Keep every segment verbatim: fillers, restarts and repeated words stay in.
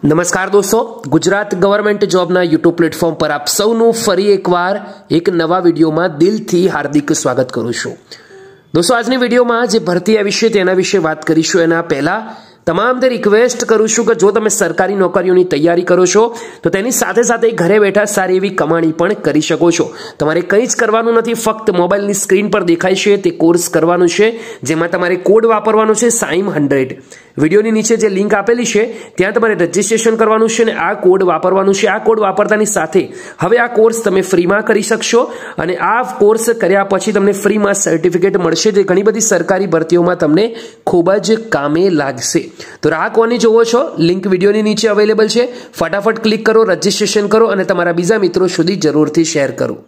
नमस्कार दोस्तों, गुजरात गवर्नमेंट जॉबना यूट्यूब प्लेटफॉर्म पर आप सौનું ફરી એકવાર એક નવા વિડીયોમાં દિલથી હાર્દિક સ્વાગત કરું છું। दोस्तों આજની વિડીયોમાં જે ભરતી આવી છે તેના વિશે વાત કરીશું। એના પહેલા તમામને રિક્વેસ્ટ કરું છું કે જો તમે સરકારી નોકરીઓની તૈયારી કરો છો તો તેની સાથે સાથે ઘરે બેઠા સારી એવી કમાણી પણ કરી શકો છો। તમારે કંઈ જ કરવાનું નથી, ફક્ત મોબાઈલની સ્ક્રીન પર દેખાય છે તે કોર્સ કરવાનું છે, જેમાં તમારે કોડ વાપરવાનો છે સાઈમ હંડ્રેડ। વિડીયોની નીચે જે લિંક આપેલી છે ત્યાં તમારે રજીસ્ટ્રેશન કરવાનું છે અને આ કોડ વાપરવાનું છે। આ કોડ વાપરતાની સાથે હવે આ કોર્સ તમે ફ્રીમાં કરી શકશો અને આ કોર્સ કર્યા પછી તમને ફ્રીમાં સર્ટિફિકેટ મળશે, જે ઘણી બધી સરકારી ભરતીઓમાં તમને ખૂબ જ કામે લાગશે। તો રાહ કોની જોવો છો? લિંક વિડીયોની નીચે અવેલેબલ છે, ફટાફટ ક્લિક કરો, રજીસ્ટ્રેશન કરો અને તમારા બીજા મિત્રો સુધી જરૂરથી શેર કરો।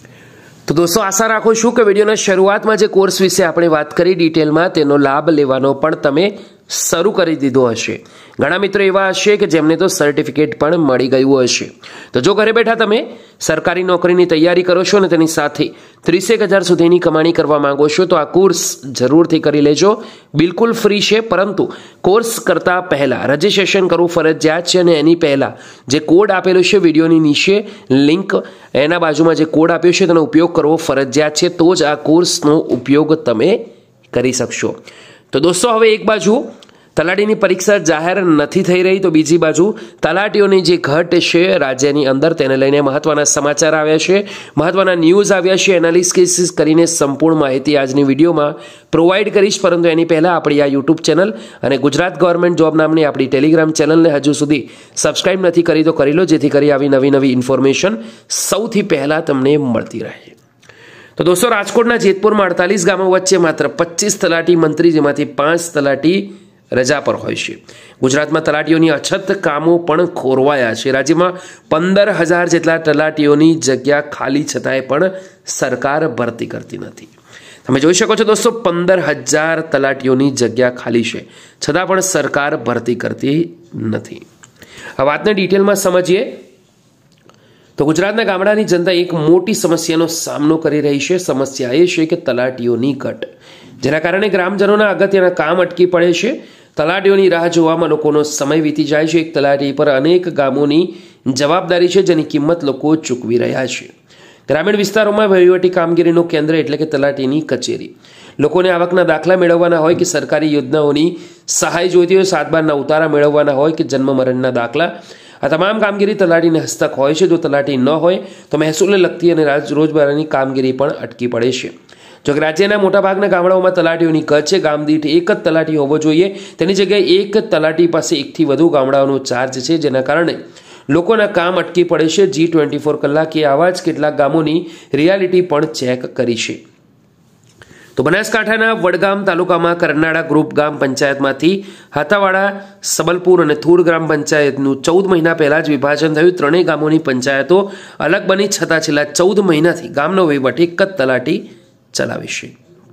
તો દોસ્તો આશા રાખું છું કે વિડીયોના શરૂઆતમાં જે કોર્સ વિશે આપણે વાત કરી ડિટેલમાં તેનો લાભ લેવાનો પણ તમે શરૂ કરી દીધો હશે। ઘણા મિત્રો એવા હશે કે જેમને તો સર્ટિફિકેટ પણ મળી ગયું હશે। તો જો ઘરે બેઠા તમે સરકારી નોકરીની તૈયારી કરો છો અને તેની સાથે ત્રીસેક હજાર સુધીની કમાણી કરવા માંગો છો તો આ કોર્સ જરૂરથી કરી લેજો। બિલકુલ ફ્રી છે, પરંતુ કોર્સ કરતા પહેલા રજીસ્ટ્રેશન કરવું ફરજિયાત છે અને એની પહેલા જે કોડ આપેલો છે વિડીયોની નીચે લિંક, એના બાજુમાં જે કોડ આપ્યો છે તેનો ઉપયોગ કરવો ફરજિયાત છે, તો જ આ કોર્સનો ઉપયોગ તમે કરી શકશો। તો દોસ્તો હવે એક બાજુ તલાટીની પરીક્ષા જાહેર નથી થઈ રહી તો બીજી બાજુ તલાટીઓની જે ઘટ છે રાજ્યની અંદર તેને લઈને મહત્વના સમાચાર આવ્યા છે, મહત્વના ન્યૂઝ આવ્યા છે। એનાલિસિસ કરીને સંપૂર્ણ માહિતી આજની વિડીયોમાં પ્રોવાઈડ કરીશ, પરંતુ એની પહેલાં આપણી આ યુટ્યુબ ચેનલ અને ગુજરાત ગવર્મેન્ટ જોબ નામની આપણી ટેલિગ્રામ ચેનલને હજુ સુધી સબસ્ક્રાઇબ નથી કરી તો કરી લો, જેથી કરી આવી નવી નવી ઇન્ફોર્મેશન સૌથી પહેલાં તમને મળતી રહે। તો દોસ્તો રાજકોટના જેતપુરમાં અડતાલીસ ગામો વચ્ચે માત્ર પચીસ તલાટી મંત્રી, જેમાંથી પાંચ તલાટી રજા પર હોય છે। ગુજરાતમાં તલાટીઓની અછત, કામો પણ ખોરવાયા છે। રાજ્યમાં પંદર હજાર જેટલા તલાટીઓની જગ્યા ખાલી છતાંય પણ સરકાર ભરતી કરતી નથી। તમે જોઈ શકો છો દોસ્તો, પંદર હજાર તલાટીઓની જગ્યા ખાલી છે છતાં પણ સરકાર ભરતી કરતી નથી। આ વાતને ડિટેલમાં સમજીએ તો ગુજરાતના ગામડાની જનતા એક મોટી સમસ્યાનો સામનો કરી રહી છે। સમસ્યા એ છે કે તલાટીઓની ઘટ, જેના કારણે ગ્રામજનોના અગત્યના કામ અટકી પડે છે। તલાટીઓની રાહ જોવામાં લોકોનો સમય વીતી જાય છે। એક તલાટી પર અનેક ગામોની જવાબદારી છે, જેની કિંમત લોકો ચૂકવી રહ્યા છે। ગ્રામીણ વિસ્તારોમાં વહીવટી કામગીરીનું કેન્દ્ર એટલે કે તલાટીની કચેરી, લોકોને આવકના દાખલા મેળવવાના હોય કે સરકારી યોજનાઓની સહાય જોઈતી હોય, સાત બારના ઉતારા મેળવવાના હોય કે જન્મ મરણના દાખલા, આ તમામ કામગીરી તલાટીને હસ્તક હોય છે। જો તલાટી ન હોય તો મહેસૂલને લગતી અને રોજબરોજની કામગીરી પણ અટકી પડે છે। જો કે રાજ્યના મોટાભાગના ગામડાઓમાં તલાટીઓની ઘટ છે। ગામ દીઠ એક જ તલાટી હોવો જોઈએ, તેની જગ્યાએ એક તલાટી પાસે એકથી વધુ ગામડાઓનો ચાર્જ છે, જેના કારણે લોકોના કામ અટકી પડે છે। જી ટ્વેન્ટી ફોર કલાકે આવા જ કેટલાક ગામોની રિયાલિટી પણ ચેક કરી છે। તો બનાસકાંઠાના વડગામ તાલુકામાં કરનાળા ગ્રુપ ગ્રામ પંચાયતમાંથી હાથાવાડા, સબલપુર અને થુર ગ્રામ પંચાયતનું ચૌદ મહિના પહેલા જ વિભાજન થયું। ત્રણેય ગામોની પંચાયતો અલગ બની છતાં છેલ્લા ચૌદ મહિનાથી ગામનો વહીવટ એક જ તલાટી ચલાવે છે।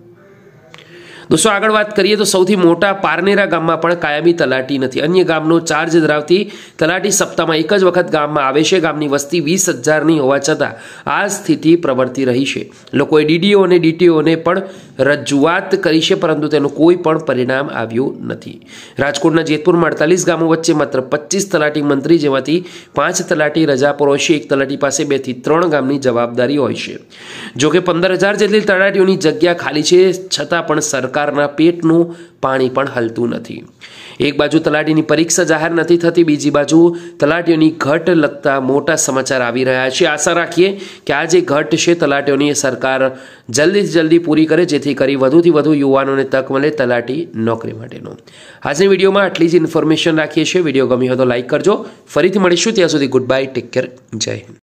દોસ્તો આગળ વાત કરીએ તો સૌથી મોટા પારનેરા ગામમાં પણ કાયમી તલાટી નથી। અન્ય ગામનો ચાર્જ ધરાવતી તલાટી સપ્તાહમાં એક જ વખત ગામમાં આવે છે। ગામની વસ્તી વીસ હજારની હોવા છતાં આ સ્થિતિ પ્રવર્તી રહી છે। લોકોએ ડીડીઓ અને ડીટીઓને પણ રજૂઆત કરી છે, પરંતુ તેનું કોઈ પણ પરિણામ આવ્યું નથી। રાજકોટના જેતપુરમાં અડતાલીસ ગામો વચ્ચે માત્ર પચીસ તલાટી મંત્રી, જેમાંથી પાંચ તલાટી રજા પર હોય છે। એક તલાટી પાસે બે થી ત્રણ ગામની જવાબદારી હોય છે। જોકે પંદર હજાર જેટલી તલાટીઓની જગ્યા ખાલી છે, છતાં પણ સરકાર પેટનું પાણી પણ હલતું નથી। એક બાજુ તલાટીની પરીક્ષા જાહેર નથી થતી, બીજી બાજુ તલાટીઓની ઘટ લગતા મોટા સમાચાર આવી રહ્યા છે। આશા રાખીએ કે આ જે ઘટ છે તલાટીઓની સરકાર જલ્દીથી જલ્દી પૂરી કરે, જેથી કરી વધુથી વધુ યુવાનોને તક મળે તલાટી નોકરી માટેનો। આજની વિડીયોમાં આટલી જ ઇન્ફોર્મેશન રાખીએ છીએ। વિડીયો ગમ્યો હોય તો લાઈક કરજો। ફરીથી મળીશું, ત્યાં સુધી ગુડ બાય, ટેક કેર, જય હિન્દ।